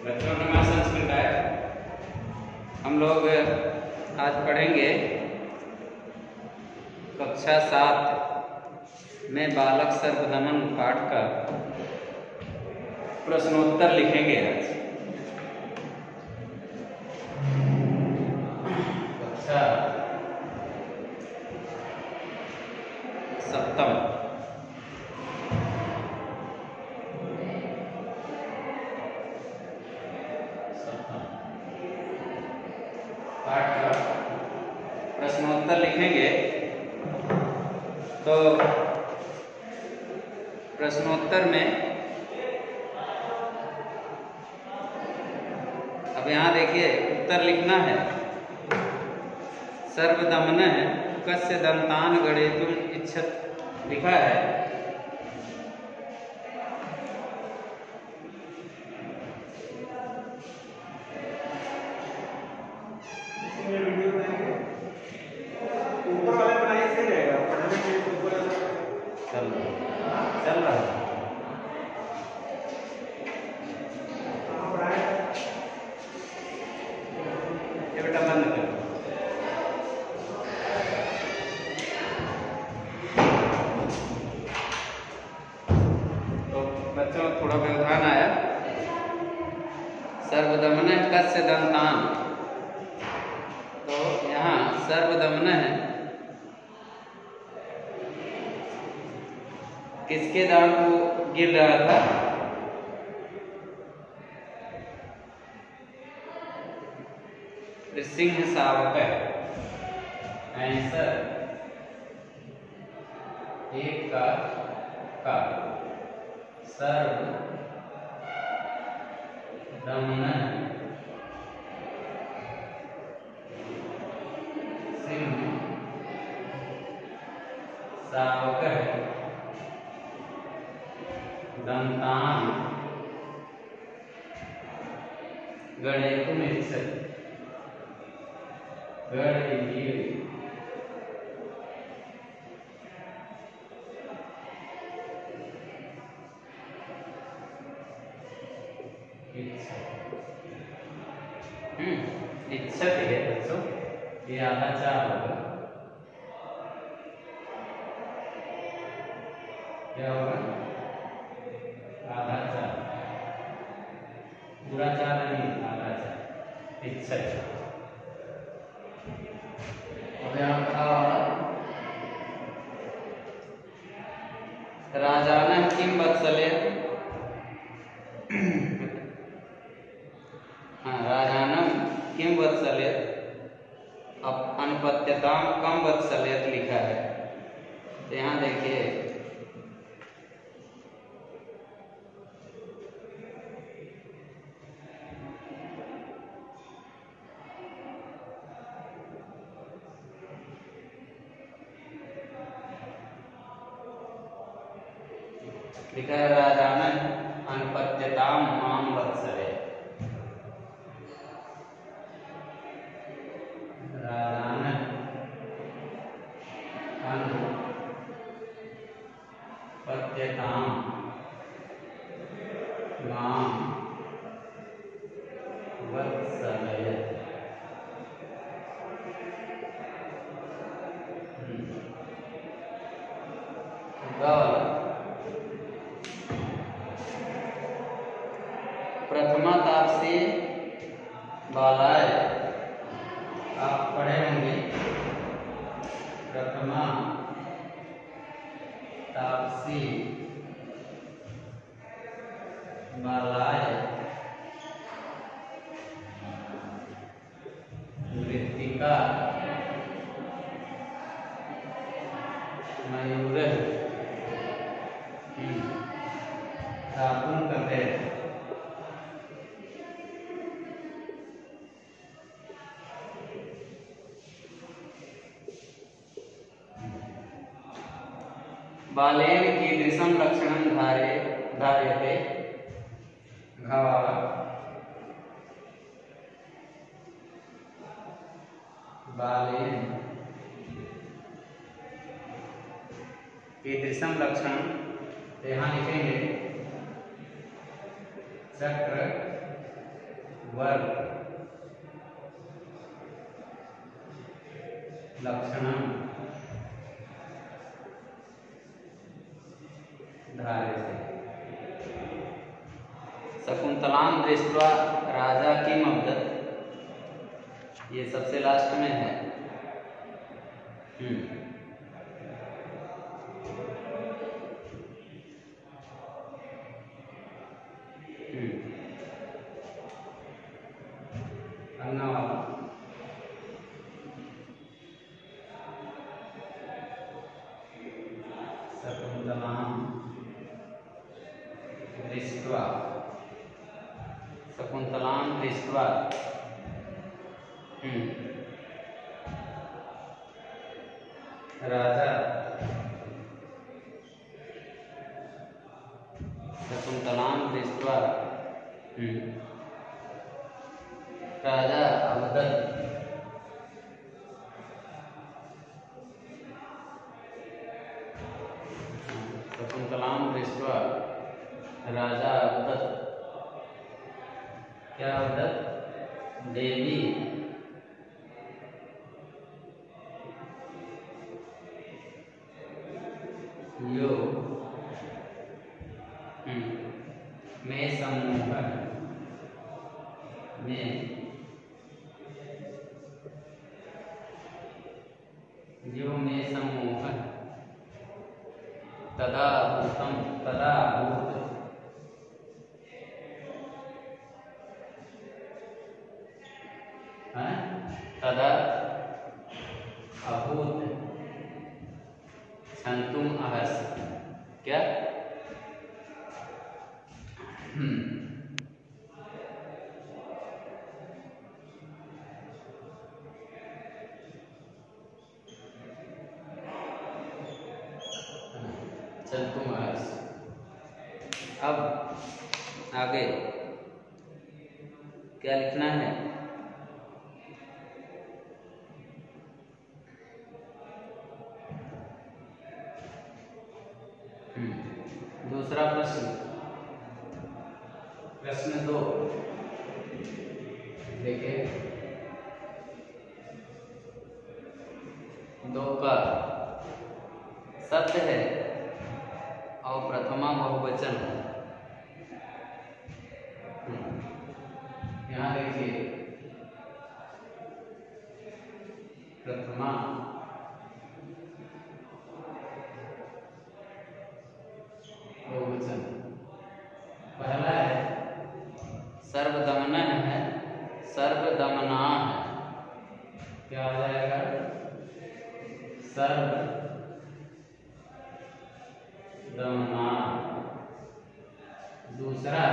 बच्चों नमः संस्कृत है। हम लोग आज पढ़ेंगे कक्षा 7 में बालक सर्वदमन पाठ का प्रश्नोत्तर लिखेंगे। आज कक्षा 7 पाठ का प्रश्नोत्तर लिखेंगे। तो प्रश्नोत्तर में अब यहाँ देखिए उत्तर लिखना है। सर्वदमन कस्य दंतान गणेतुम इच्छत लिखा है। चल रहा है। ये बेटा बंद कर। तो बच्चों थोड़ा व्यवधान आया। सर्वदमन कस्य दंतान, तो यहाँ सर्वदमन है किसके दांत को गिर रहा था? सिंह शावक आंसर एक का सर्व दमन सिंह शावक दंतान गणेतुम इच्छति इच्छति है बच्चों, ये आधा चार होगा। क्या होगा? आधा चार, पूरा चार नहीं, आधा चार। इच्छति राजान किम वत्सले, राजानम किम वत्सले अनुपत्यताम कम वत्सलेत लिखा है। तो यहाँ देखिए लिखा है राजान अनुपत्यताम माम वत्सले। राजान अनुपत्यताम माम वत्सले। प्रथमा तापसी बालाय, आप पढ़े होंगे। प्रथमा तापसी बालाय मृत्तिका मयूर दापुन कथे। बालेन कीदृशं लक्षणं धार्यते घवः। बालेन कीदृशं लक्षणं, यहाँ लिखेंगे चक्र वर्ग लक्षणम धार्यते। शकुंतलां दृष्ट्वा राजा किम अवदत्, ये सबसे लास्ट में है। अन्ना वाला शकुंतलां दृष्ट्वा, शकुंतलां दृष्ट्वा राजा, शकुंतलां दृष्ट्वा राजा अवदत्, शकुंतलां दृष्ट्वा राजा अवदत्, क्या अवदत्, देवी यो में समूह में यो में समूह तदा भूतम, तदा भूत तदा अभूत संतुम अहस, क्या संतुम अहस। अब आगे क्या लिखना है, दूसरा प्रश्न, प्रश्न 2 देखिए, 2 का सत्य है और प्रथमा बहुवचन है। यहाँ देखिए प्रथमा बहुवचन, पहला है सर्वदमन है, सर्वदमना है, क्या हो जाएगा, सर्वदमना। दूसरा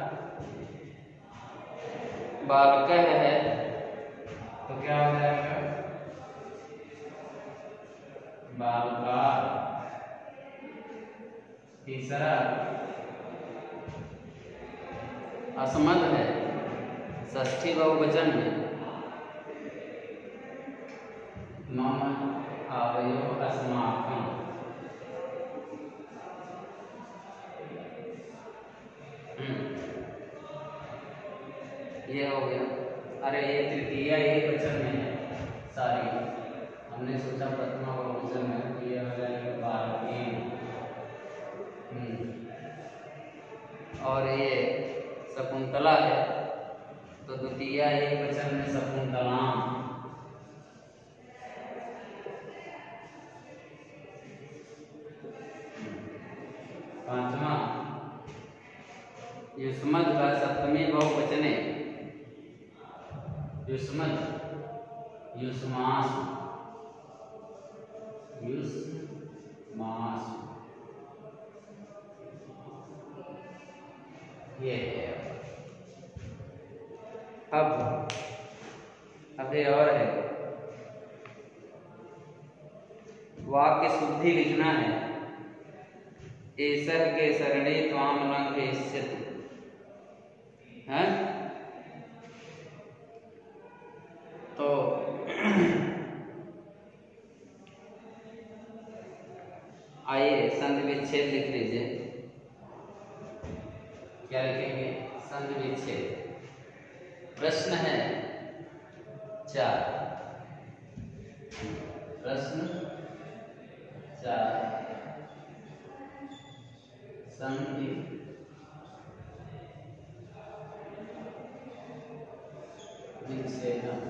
बालक है, तो क्या हो जाएगा, बालका। तीसरा असमद है, षष्ठी बहुवचन में, मम आवयो अस्माकं। ये हो गया। अरे ये तृतीया एक वचन में है सारी, हमने सोचा प्रथमा बहुवचन में, तो ये हो जाएगा बालके। और ये शकुंतला है, तो द्वितीया एक वचन में शकुंतलाम। पांचवा युष्मद का सप्तमी बहुवचने, युष्मद, युष्मास, युष्मास, ये है। अब अभी और है, वाक्य शुद्धि लिखना है। एसह के शरणे त्वाम लंघयिष्यति, हैं? तो आइए संधि विच्छेद लिख लीजिए। क्या लिखेंगे? संधि विच्छेद। प्रश्न है 4, प्रश्न 4, संधि विच्छेदन।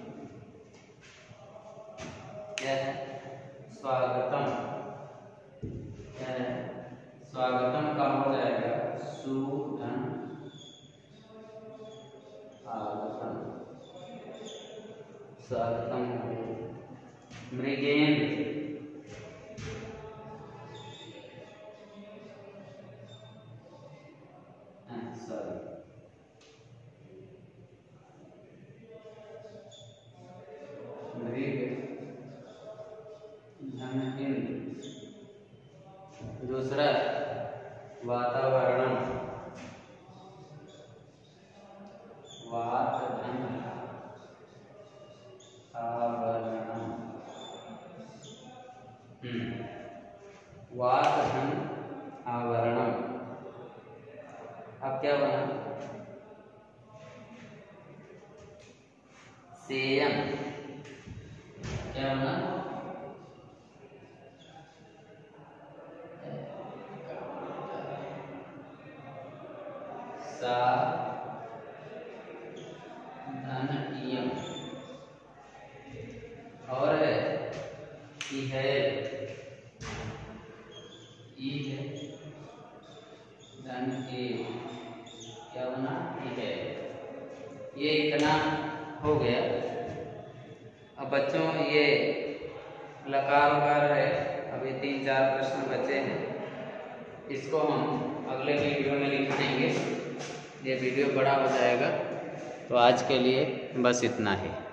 क्या है? स्वागतम। क्या है? स्वागतम का हो जाएगा सुधन आगतम। स्वागतम। मृगेंद्र, सॉरी, मृग धन। दूसरा वातावरण, वात धन आवरणम। वात धन आवरणम। अब क्या बना? सेयम। क्या बना? सा धन इयम। और है ई है, ई है धन ए। क्या बना? ई है। ये इतना हो गया। अब बच्चों ये लकार वकार है, अभी 3-4 प्रश्न बचे हैं, इसको हम अगले वीडियो में लिख देंगे। ये वीडियो बड़ा हो जाएगा, तो आज के लिए बस इतना ही।